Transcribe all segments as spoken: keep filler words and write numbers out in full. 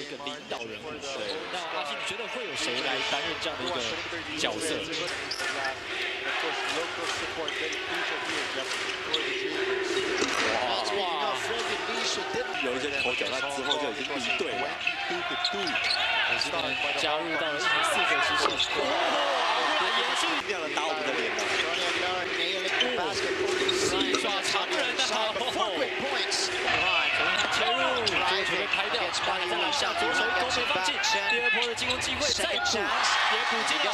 个领导人物。对，那阿信，你觉得会有谁来担任这样的一个角色？哇哇！有一些头脚，那之后就已经离队了。也是可能加入到了一名四个机器。哇！延续这样的打我们的脸了。戏耍常人的好。切入，这个球被拍掉，巴黎在篮下，左手一勾没放进，第二波的进攻机会再补，也补进了。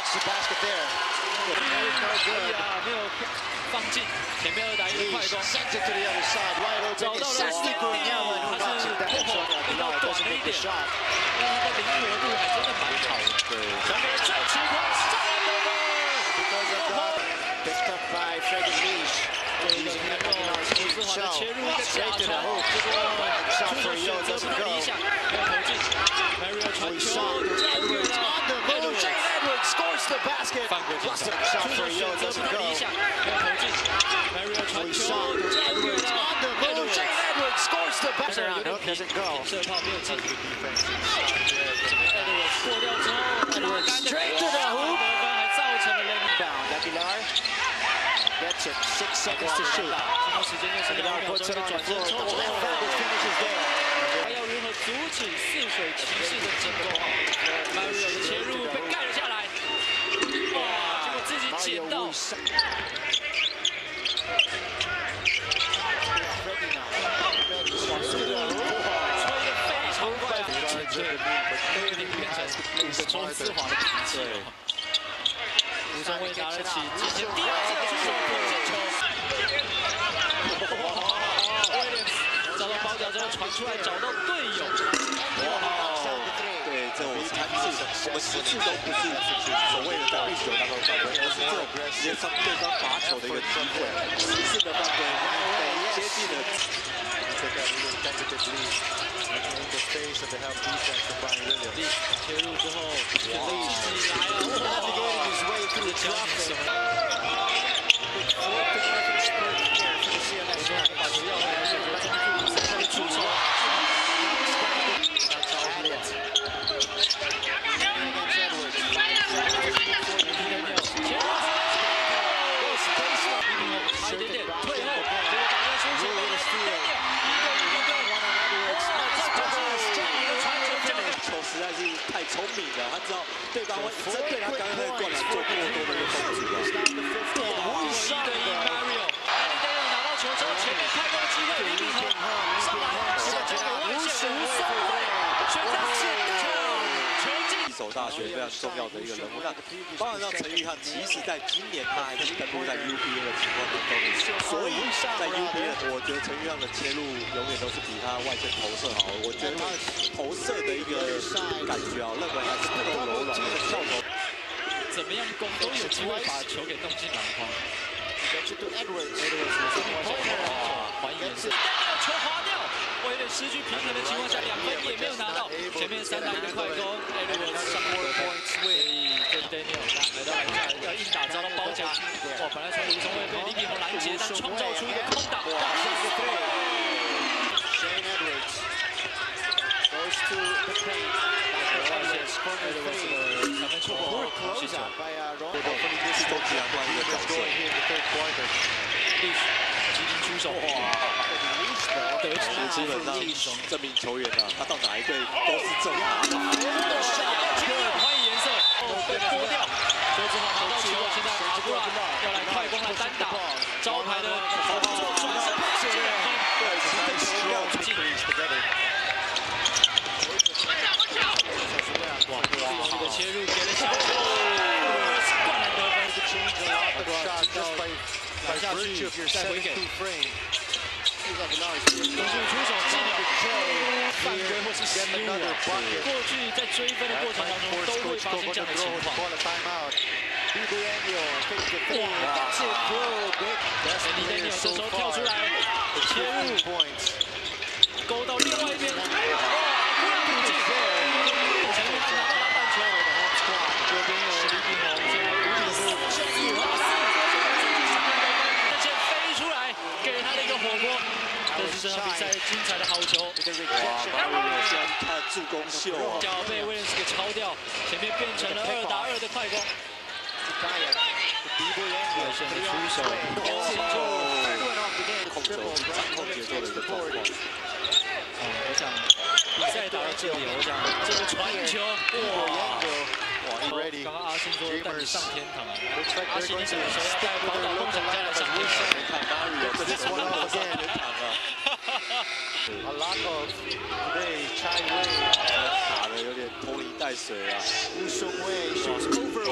可以啊，没有放进，前面二打一的快攻，找到了四个点，他是过后比较短了一点，但他的灵活度还真的蛮好的。对，传给再出快上篮得分。Picked up by Freddie Leach. 这个能够苏斯华的切入一个假传，这个出手选择不太理想，没有投进。Mario 传球，超远了。Edwards scores the basket. 犯规进球，出手选择不太理想，没有投进。Mario 传球，超远了。Edwards scores the basket. 有点平，射炮没有进。这个 Edwards 过掉之后，拉杆的得分还造成了 rebound。Gets it, six seconds to shoot. 进攻时间又是两秒钟的转身抽球，还要如何阻止似水骑士的进攻 ？Mario 的切入被盖了下来，哇！结果自己捡到。哇，这个吹得非常快，对，都有点变成周思华的脾气了。吴宗伟拿得起今天第二次的出手破进球，威廉找到包夹之后传出来，找到队友。哇！对，这种三次，我们十次都不是所谓的在预球当中犯规，而是这种直接上对方罚球的一个机会。十次的犯规，接近了。切入之后，起来了，哇！这个交什么？把球要回来，选择中距离，出手。差一点点退后，结果大家出球，球实在是太聪明了，他知道对方会针对他刚刚那个灌篮做过多的一个动作。哇！一对一 Mario， Daniel 拿到球之后，前面开阔的机会，李炳宏上来，射球给外线无松慧，选择捡球，球进。一手大学非常重要的一个人物，那当然让陈玉翰，其实在今年他还是登陆在 U B A 的情况当中，所以在 U B A， 我觉得陈玉翰的切入永远都是比他外线投射好。我觉得他投射的一个感觉啊，认为还是不够柔软，那个跳投怎么样攻都有机会把球给弄进篮筐。还原是球滑掉，我有点失去平衡的情况下，两分也没有拿到。前面三打一的快攻 ，Edwards 上波的 point， 所以这 Daniel 来到篮下要硬打，遭到包夹。哇，本来从吴宗伟被李炳宏拦截，但创造出一个空档。Shane Edwards goes to the paint， 外线 Edwards 的三分球，谢谢。我的分离天是周琦阳关一个角色。立急停出手，哇！得球基本上这名球员啊，他到哪一队都是正打法。欢迎颜色，被拨掉。周志豪拿到球，现在阿布拉要来快攻来单打，招牌的做转身配球，对，直接需要进。哇！这个切入给了小球，灌篮得分。打下去，再回给。勇士出手进了，犯规或是失误啊。过去在追分的过程当中都会发生这样的情况。Anthony Daniel 这时候跳出来切入，勾到另外一边，哇！突然补进，前面他拿到篮板球，右边有李炳宏，现在五比四，四比四。给了他的一个火锅，这是这场比赛精彩的好球。哇！马瑞现在看助攻秀啊！ 脚被威廉斯给抄掉，前面变成了二打二的快攻。外线的出手， 控球掌控节奏的一个状况。 啊，我想比赛打到这里，我想这个传球，哇！ 刚刚阿信说带你上天堂啊！阿信，你什么时候要带宝岛梦想家来上天堂？ 看 Mario 这是我的上天堂啊 A lot of today Chai Wei 打的有点拖泥带水啊。 吴松蔚 shoots over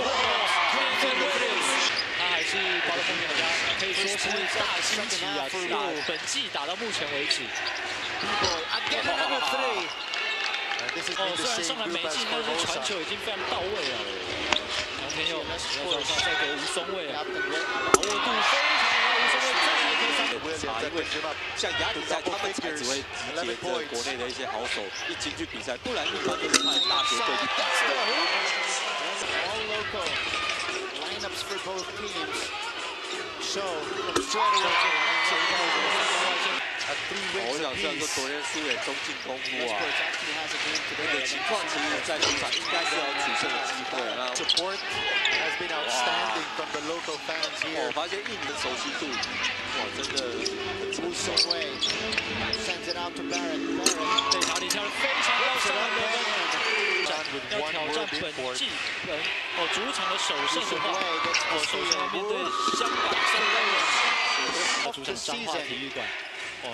他还是宝岛梦想家可以说是大星级啊，打本季打到目前为止。 again another three。 哦，虽然上篮没进，但是传球已经非常到位了。杨天佑要手上再给吴松蔚啊，把握度非常好，吴松蔚再来一颗三分。 因为像亚锦赛，他们才只会集结着国内的一些好手一进去比赛，不然一般都是看大学队去比赛。 All local lineups for both teams. So straight away. 我想虽然说昨天输也中进攻夫啊，那个情况其实在主场应该是要取胜的机会啊。 Support has been outstanding from the local fans here. 我发现印尼的熟悉度，哇，真的很出色。 Sends it out to Barrett. Barrett 对塔里跳得非常高，上篮得分。要挑战本季人哦主场的首胜的话，哦首胜要面对香港圣威廉，主场彰化体育馆。 哦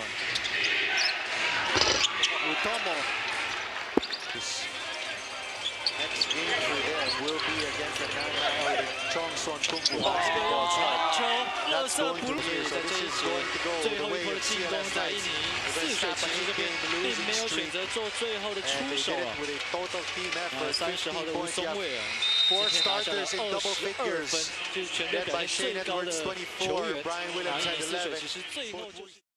Utomo. Next game for them will be against the Nanhao Chongson Kung Fu Basketball Club. 传球，垃圾不入。在这一节最后一波的进攻，在印尼泗水骑士这边并没有选择做最后的出手啊。呃，三十号的吴松蔚啊，今天拿下了二十二分，就是全队表现最高的球员，拿印尼泗水骑士最后就是。